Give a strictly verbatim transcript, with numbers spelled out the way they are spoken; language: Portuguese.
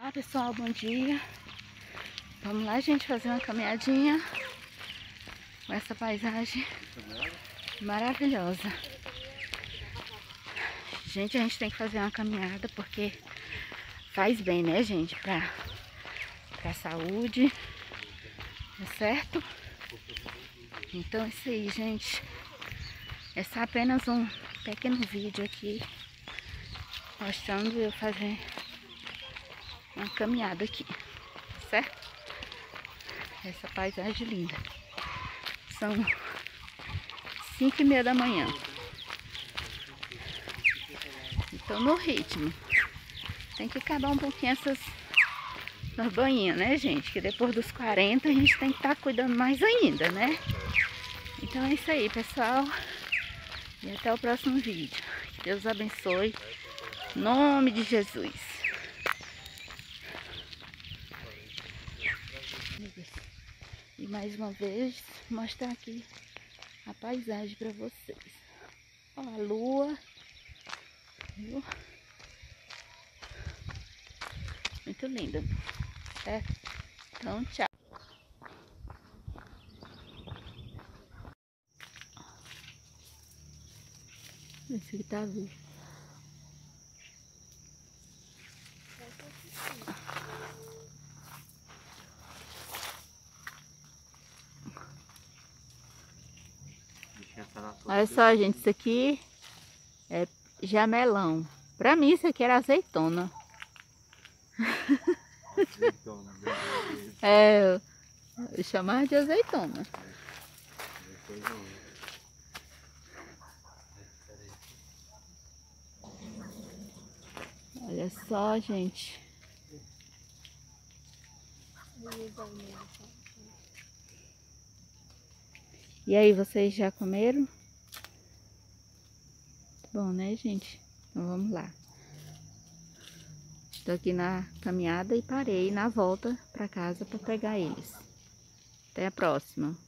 Olá pessoal, bom dia. Vamos lá, gente, fazer uma caminhadinha com essa paisagem maravilhosa. Gente, a gente tem que fazer uma caminhada porque faz bem, né, gente, pra, pra saúde, tá certo? Então é isso aí, gente. É só apenas um pequeno vídeo aqui mostrando eu fazer uma caminhada aqui, certo? Essa paisagem linda. São cinco e meia da manhã. Então no ritmo. Tem que acabar um pouquinho essas banhinhas, né, gente? Que depois dos quarenta a gente tem que estar tá cuidando mais ainda, né? Então é isso aí, pessoal. E até o próximo vídeo. Que Deus abençoe. Em nome de Jesus. E mais uma vez mostrar aqui a paisagem para vocês. Ó, a lua, viu? Muito linda, certo? Então, tchau. Esse aqui tá vivo. Olha só, gente, isso aqui é jamelão. Pra mim isso aqui era azeitona. Azeitona. É, eu chamava de azeitona. Olha só, gente. E aí, vocês já comeram? Bom, né, gente? Então vamos lá. Estou aqui na caminhada e parei na volta para casa para pegar eles. Até a próxima.